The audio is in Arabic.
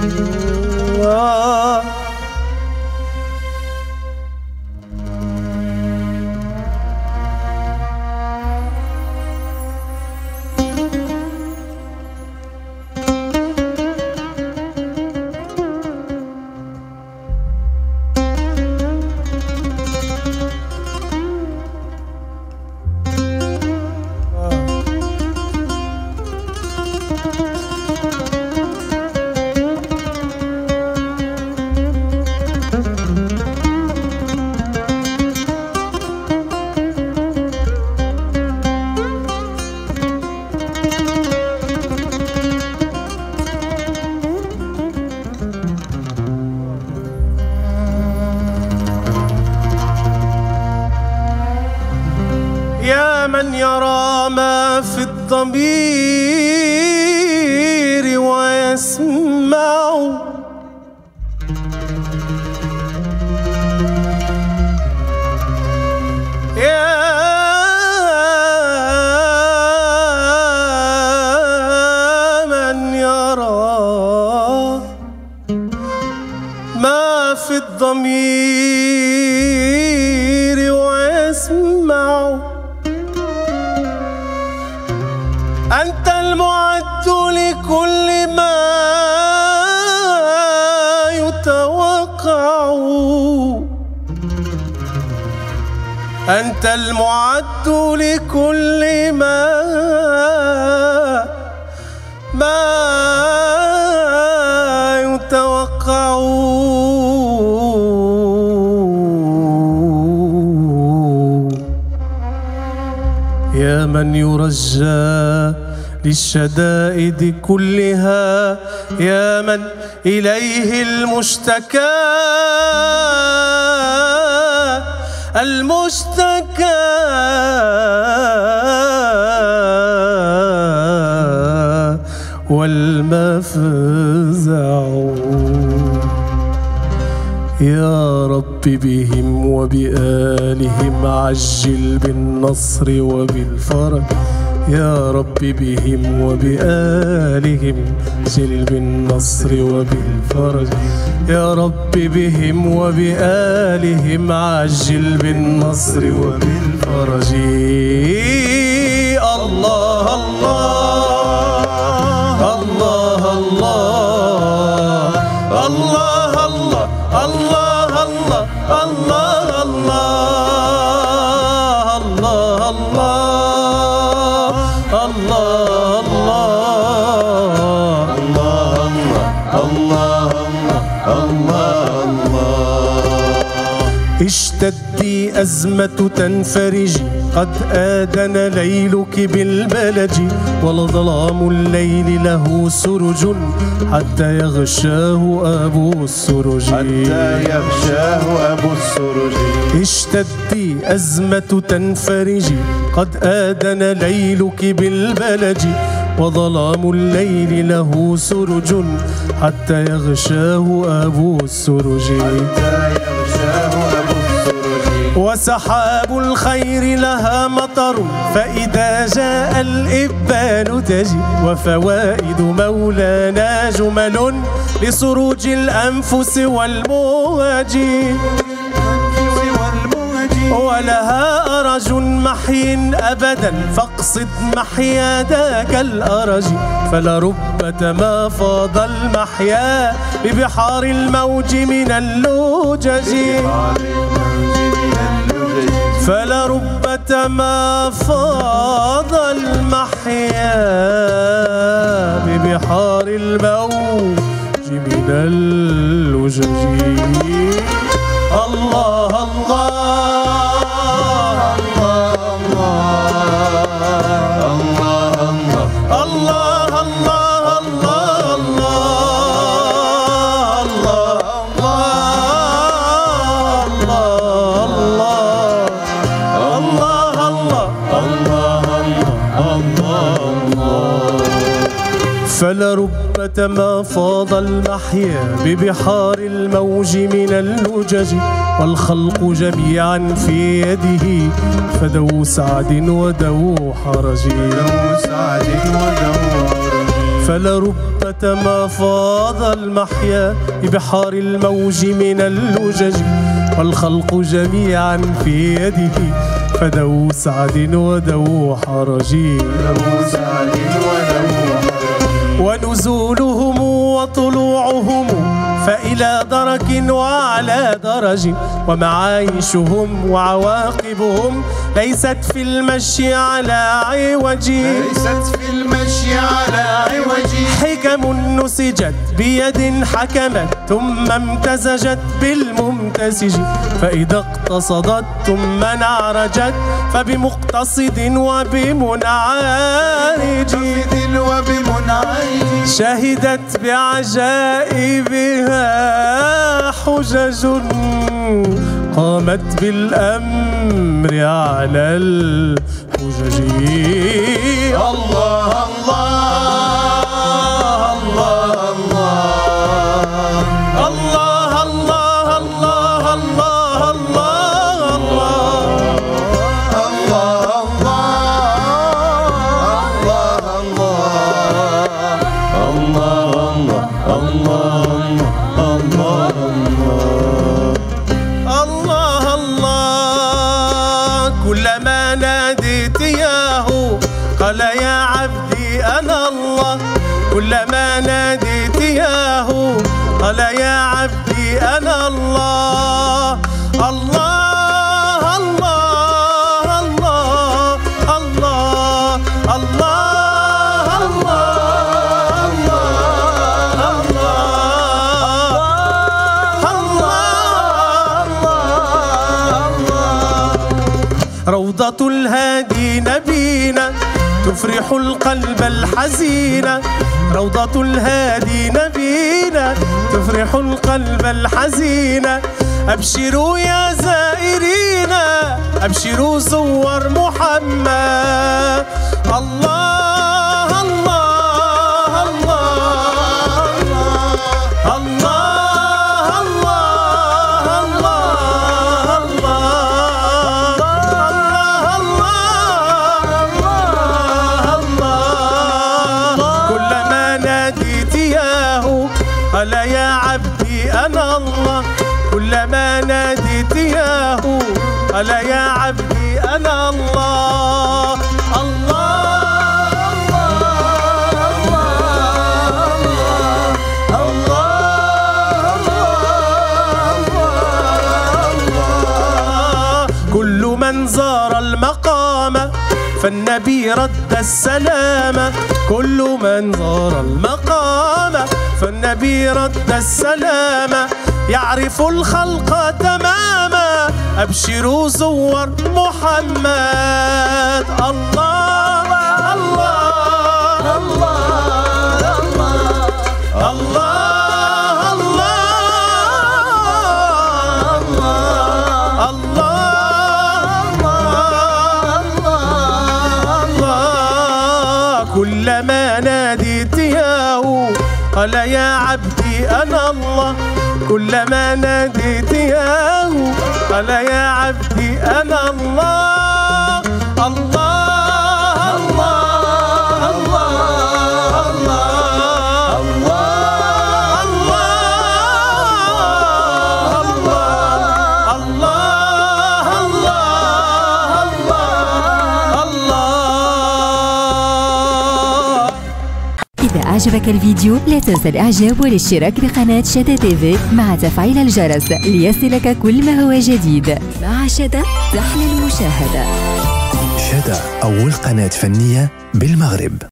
يا من يرى ما في الضمير ويسمع، يا من يرى ما في الضمير ويسمع، أنت المعد لكل ما يتوقع، أنت المعد لكل ما يتوقع. يا من يرجى للشدائد كلها، يا من إليه المشتكى، والمفزع. يا رب بهم وبآلهم عجل بالنصر وبالفرج، يا رب بهم وبآلهم عجل بالنصر وبالفرج، يا رب بهم وبآلهم عجل بالنصر وبالفرج. الله الله الله الله الله الله الله الله الله الله. اشتدي أزمة تنفرجي، قد آذن ليلك بالبلج، ولظلام الليل له سرج حتى يغشاه أبو السرج، حتى يغشاه أبو السرج. اشتدي أزمة تنفرجي، قد آذن ليلك بالبلج، وظلام الليل له سرج حتى يغشاه أبو السرج، وسحاب الخير لها مطر، فإذا جاء الإبان تجي، وفوائد مولانا جمل لسروج الأنفس والموج، ولها أرج محي أبدا، فاقصد محيا ذاك الأرج، فلربة ما فاض المحيا ببحار الموج من اللجج، فلربة ما فاض المحيا ببحار الموج من اللجج. الله الله فلربة ما فاض المحيا ببحار الموج من اللجج، والخلق جميعا في يده، فدو سعد ودو حرج، فلرب تمافض المحيا ببحار الموج من اللجج، والخلق جميعا في يده، فدو سعد ودو حرج، ونزولهم وطلوعهم فإلى درك وعلى درج، ومعايشهم وعواقبهم ليست في المشي على عوج، حكم نسجت بيد حكمت ثم امتزجت بالممتزج، فإذا اقتصدت ثم انعرجت فبمقتصد وبمنعرج، شهدت بعجائبها حجج قامت بالأمر على الحجج. الله الله الله الله الله الله الله كلما ناديت ياهو قال يا عبدي أنا الله، كلما ناديت ياهو قال يا عبدي أنا الله. الله الله الله الله الله روضة الهادي نبينا تفرح القلب الحزين، روضة الهادي نبينا تفرح القلب الحزين. أبشروا يا زائرين أبشروا زوار محمد. الله الله الله الله قال يا عبدي أنا الله، كلما ناديت ياهو قال يا عبدي أنا الله. الله الله كل من زار المقام فالنبي رد السلام، كل من زار المقام فالنبي رد السلام. يعرف الخلق تماما أبشروا زوار محمد. الله الله الله الله الله كلما ناديت ياهو قال يا عبدي أنا الله، كلما ناديت ياهو قال يا عبدي أنا الله. الله الله الله أعجبك الفيديو لا تنسى الإعجاب والاشتراك بقناة شدا تيفي مع تفعيل الجرس ليصلك كل ما هو جديد. مع شدا تحلى المشاهدة. شدا أول قناة فنية بالمغرب.